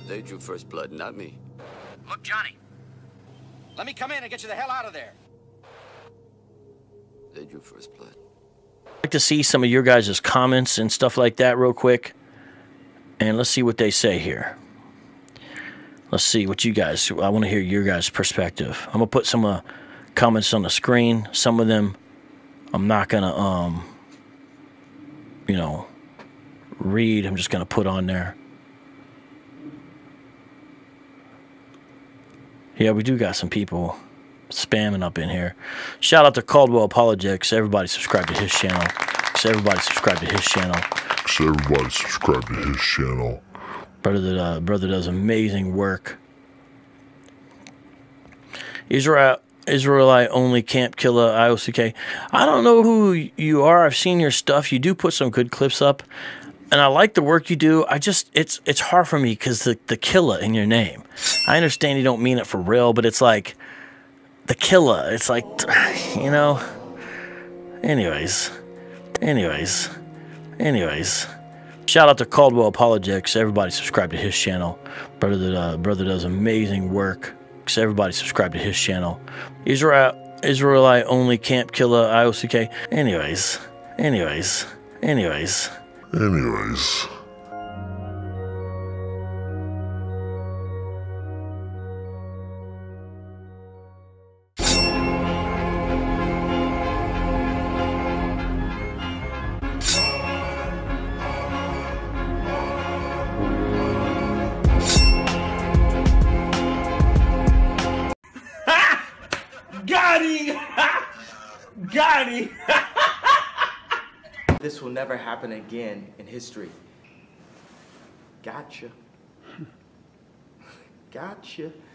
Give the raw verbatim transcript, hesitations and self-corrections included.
They drew first blood, not me. Look, Johnny. Let me come in and get you the hell out of there. They drew first blood. I'd like to see some of your guys' comments and stuff like that real quick. And let's see what they say here. Let's see what you guys, I want to hear your guys' perspective. I'm going to put some uh, comments on the screen. Some of them I'm not going to, um, you know, read. I'm just going to put on there. Yeah, we do got some people spamming up in here. Shout out to Caldwell Apologetics. Everybody subscribe to his channel. So everybody subscribe to his channel. So everybody subscribe to his channel. Brother, that, uh, brother does amazing work. Israel, Israelite only camp killer I O C K. I don't know who you are. I've seen your stuff. You do put some good clips up, and I like the work you do. I just it's it's hard for me because the the killer in your name. I understand you don't mean it for real, but it's like the killer. It's like, you know. Anyways, anyways, anyways. Shout out to Caldwell Apologetics. Everybody subscribe to his channel. Brother, that, uh, brother does amazing work. So everybody subscribe to his channel. Israel, Israelite only camp killer I O C K. Anyways, anyways, anyways, anyways. Got him! Got him! This will never happen again in history. Gotcha. Gotcha.